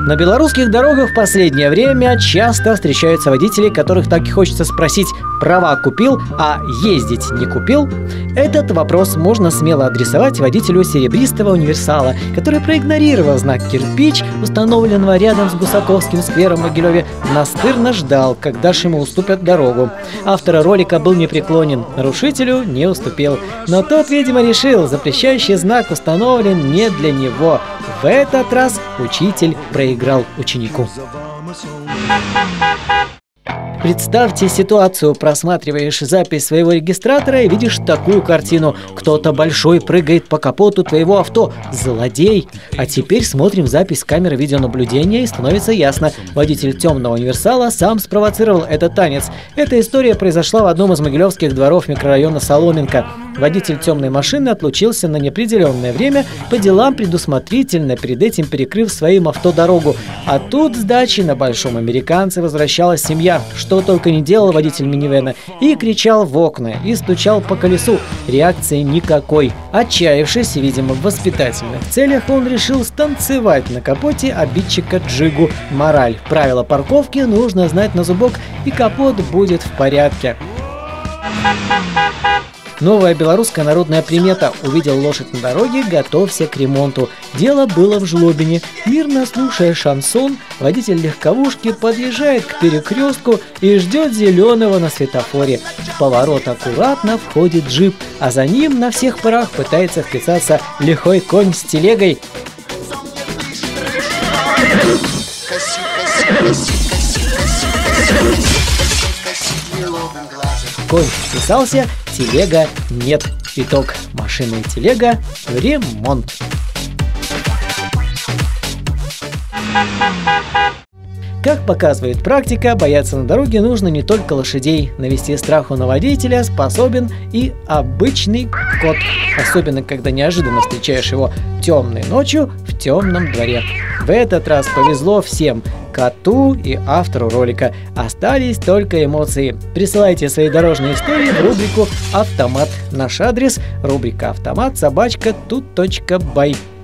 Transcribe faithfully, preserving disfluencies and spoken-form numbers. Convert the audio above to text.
На белорусских дорогах в последнее время часто встречаются водители, которых так и хочется спросить: права купил, а ездить не купил? Этот вопрос можно смело адресовать водителю серебристого универсала, который проигнорировал знак «Кирпич», установленного рядом с Гусаковским сквером в Могилеве, настырно ждал, когда ж ему уступят дорогу. Автор ролика был непреклонен, нарушителю не уступил. Но тот, видимо, решил, запрещающий знак установлен не для него. В этот раз учитель проиграл ученику. Представьте ситуацию: просматриваешь запись своего регистратора и видишь такую картину. Кто-то большой прыгает по капоту твоего авто. Злодей! А теперь смотрим запись камеры видеонаблюдения, и становится ясно: водитель темного универсала сам спровоцировал этот танец. Эта история произошла в одном из могилевских дворов микрорайона Соломенко. Водитель темной машины отлучился на неопределенное время по делам, предусмотрительно перед этим перекрыв своим авто дорогу. А тут с дачи на большом американце возвращалась семья. Что только не делал водитель минивэна. И кричал в окна, и стучал по колесу. Реакции никакой. Отчаявшись, видимо, в воспитательных целях, он решил станцевать на капоте обидчика Джигу. Мораль: правила парковки нужно знать на зубок, и капот будет в порядке. Новая белорусская народная примета: увидел лошадь на дороге, готовься к ремонту. Дело было в Жлобине. Мирно слушая шансон, водитель легковушки подъезжает к перекрестку и ждет зеленого на светофоре. В поворот аккуратно входит джип, а за ним на всех парах пытается вписаться лихой конь с телегой. Конь вписался, телега нет. Итог: машина и телега в ремонт. Как показывает практика, бояться на дороге нужно не только лошадей. Навести страху на водителя способен и обычный кот. Особенно, когда неожиданно встречаешь его темной ночью в темном дворе. В этот раз повезло всем: коту и автору ролика. Остались только эмоции. Присылайте свои дорожные истории в рубрику «Автомат». Наш адрес — рубрика «Автомат» собачка тут точка бай.